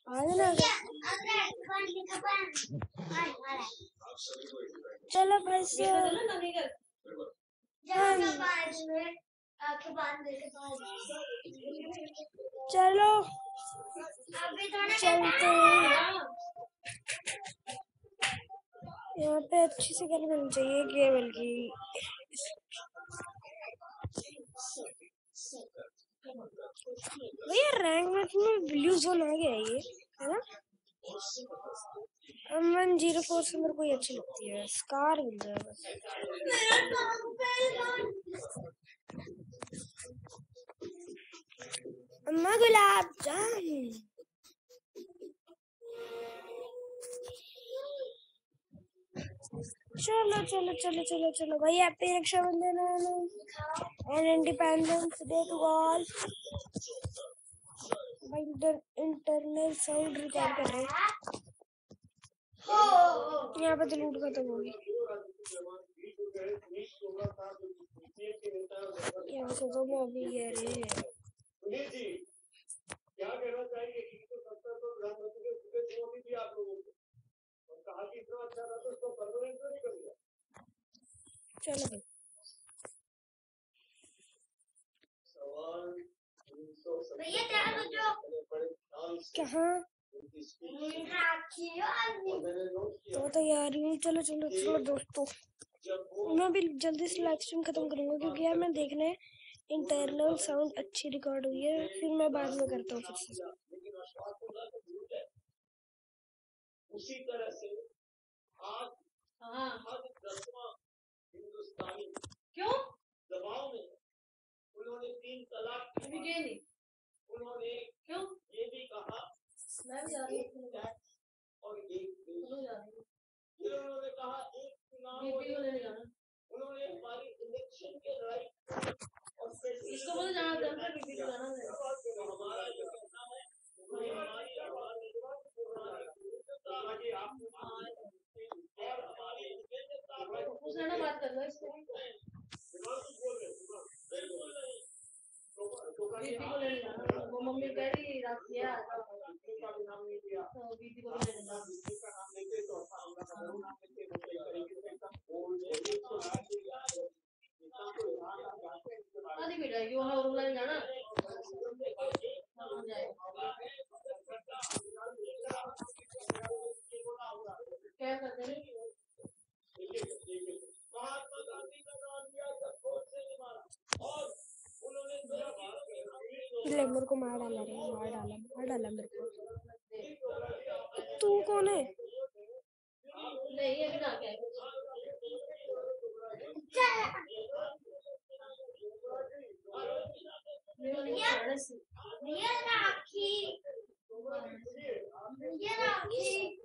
ना चलो भाई चलो चलते हैं। यहाँ पे अच्छी सी गन मिलनी चाहिए केवल की। भैया रैंक मैच में ब्लू जोन आ गया है ना। M104 से मेरे को ये अच्छी लगती है, स्कार मिल जाए बस। अम्मा गुलाब जामुन। चलो चलो चलो चलो चलो भैया, happy Raksha Bandhan and independence day to all. भाई इंटरनल साउंड रिकॉर्ड कर रहे हैं। यहाँ पे तो लूट खत्म होगी। यहाँ से तो मैं अभी कह रहे हैं क्या कहना चाहिए। चलो भाई कहाँ तो तैयारी हूँ। चलो चलो चलो दोस्तों, मैं भी जल्दी से लाइव स्ट्रीम खत्म करूंगा क्योंकि यार मैं देखने इंटरनल साउंड अच्छी रिकॉर्ड हुई है, फिर मैं बाद में करता हूँ फिर से। उसी तरह से आज हिंदुस्तानी क्यों दबाव में उन्होंने 3 तलाक उन्होंने क्यों ये भी कहा और एक उन्होंने कहा एक चुनाव उन्होंने हमारी इलेक्शन के राइट और इसको बोले जाना हमारा जो कहना है हमारी आवाज बात कर लो वो मम्मी कह रही रात किया दीदी को बेटा क्यों ना जाना क्या करते हैं महात्मा गांधी का नाम लिया मेरे को मार डाला रे, मार डाला मेरे को। तू कौन है? नहीं अभी ना क्या